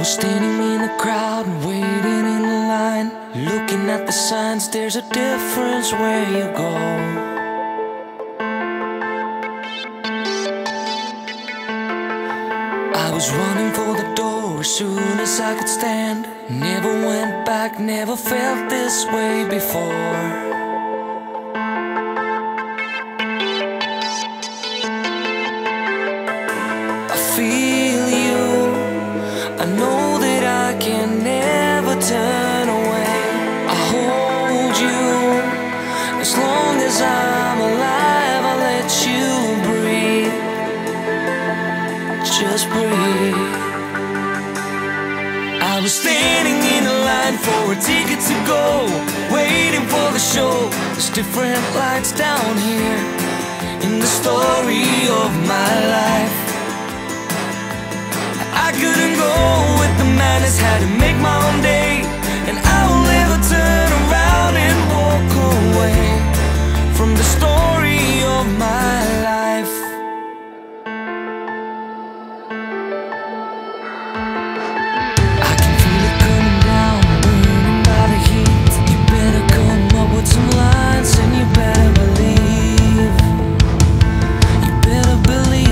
was standing in the crowd and waiting in the line, looking at the signs, there's a difference where you go. I was running for the door as soon as I could stand. Never went back, never felt this way before. I feel you, I know that I can never turn away. I hold you, as long as I'm alive, I'll let you breathe. Just breathe. I was standing in a line for a ticket to go, waiting for the show. There's different lights down here in the story of my life. I couldn't go with the madness, had to make my own day, and I will never turn around and walk away from the story of my life. I can feel it coming down, burning by the heat. You better come up with some lines, and you better believe. You better believe.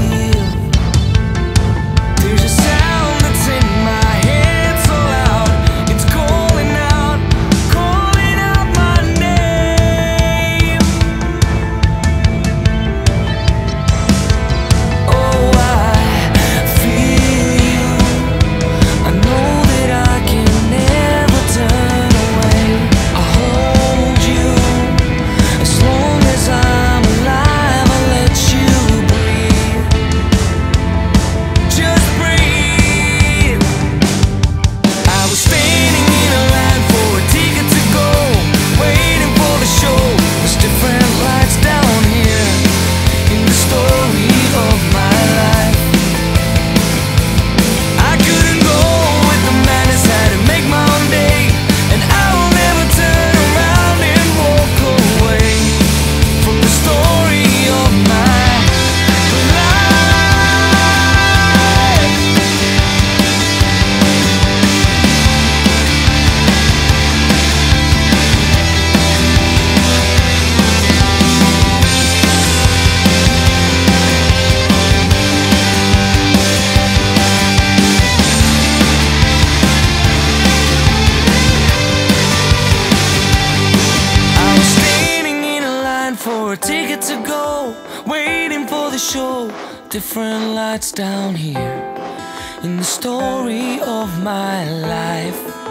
For a ticket to go, waiting for the show. Different lights down here in the story of my life.